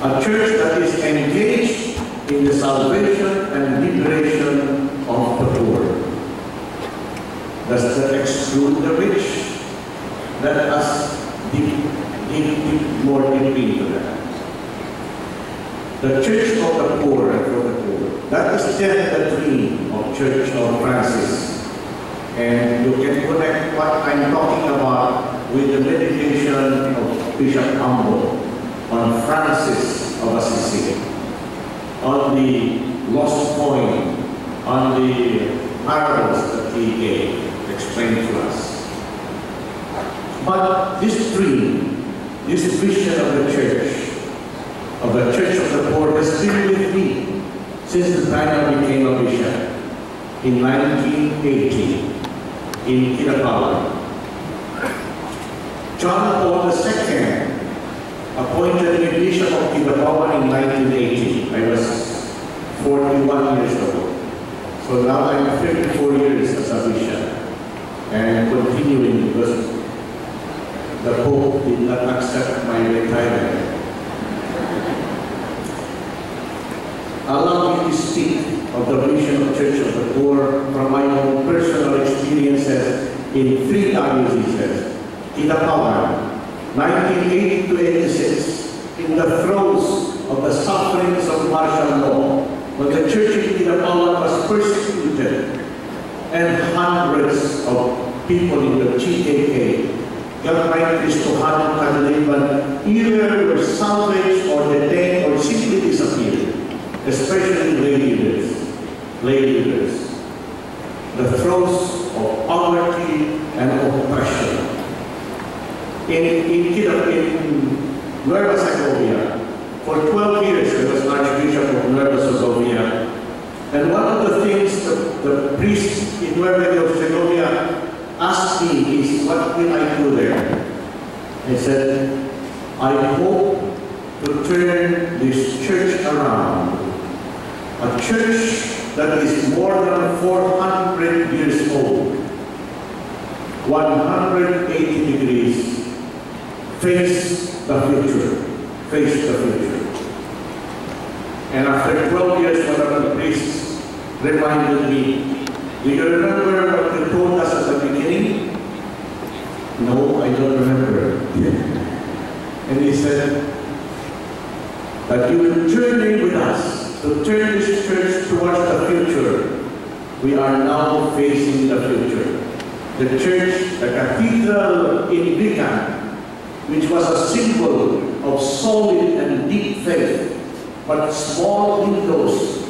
A church that is engaged in the salvation and liberation of the poor. Does that exclude the rich? Let us dig more deeply into that. The Church of the Poor and for the poor. That is then the dream of Church of Francis. And you can connect what I'm talking about with the meditation of Bishop Ambo on Francis of Assisi, on the lost coin, on the parables that he gave, explained to us. But this dream, this vision of the Church of the Poor has been with me since the time I became a bishop in 1980 in Kinabalu. John Paul II appointed me Bishop of Kinabalu in 1980. I was 41 years old. So now I'm 54 years as a bishop and continuing because the Pope did not accept my retirement. Allow me to speak of the vision of Church of the Poor from my own personal experiences in 3 dioceses. Kinabalu, 1980 to 86, in the throes of the sufferings of martial law, when the church in Kinabalu was persecuted and hundreds of people in the GKK, Galmay Cristohan Kadaliban, either were salvaged or detained or simply disappeared, especially lay leaders. The throes of poverty and oppression. In Nueva Segovia, for 12 years I was Archbishop of Nueva Segovia. And one of the things the priest in Nueva Segovia asked me is, what will I do there? I said, I hope to turn this church around. A church that is more than 400 years old, 180 degrees, face the future. And after 12 years, one of the priests reminded me, do you remember what you told us at the beginning? No, I don't remember. And he said that you will journey with us to turn this church towards the future. We are now facing the future. The church, the cathedral in Vigan, which was a symbol of solid and deep faith, but small windows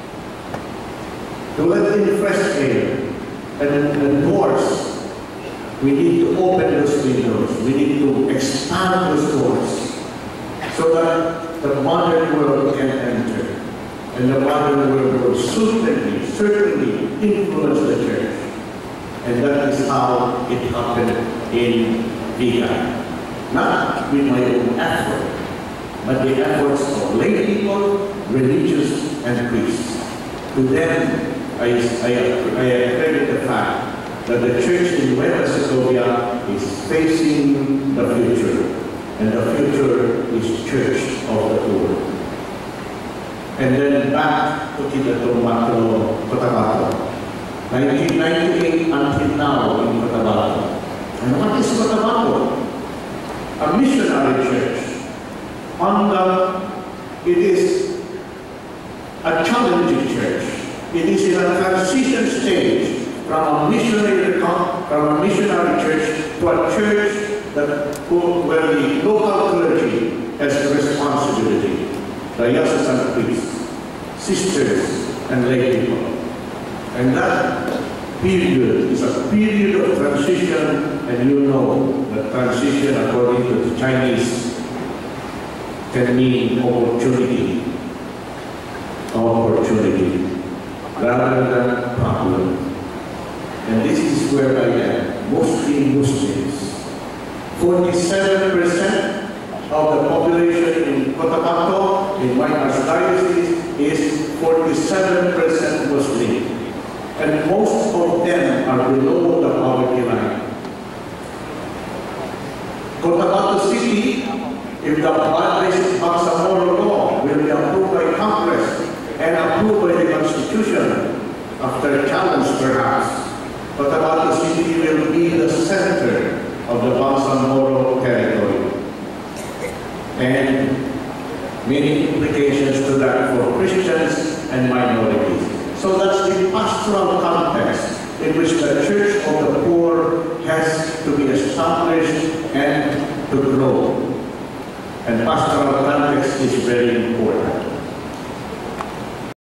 to let in fresh air and doors. We need to open those windows. We need to expand those doors so that the modern world can enter. And the modern world will certainly influence the church. And that is how it happened in Vigan. Not with my own effort, but the efforts of lay people, religious, and priests. To them, I credit the fact that the church in Nueva Segovia is facing the future, and the future is Church of the Poor. And then back to Cotabato, 1998 until now in Cotabato. And what is Cotabato? A missionary church. It is a challenging church. It is in a transition stage from a missionary church to a church where the local clergy has the responsibility. Diocesan priests, sisters, and lay people. And that period is a period of transition, and you know that transition, according to the Chinese, can mean opportunity, rather than problem. And this is where I am, mostly Muslims. 47% of the population in Cotabato, in my archdiocese, is 47% Muslim. And most of them are below the poverty line. Cotabato City, if the blood is Bangsamoro law, after a challenge perhaps, Cotabato City will be the center of the Bangsamoro territory. And many implications to that for Christians and minorities. So that's the pastoral context in which the Church of the Poor has to be established and to grow. And pastoral context is very important.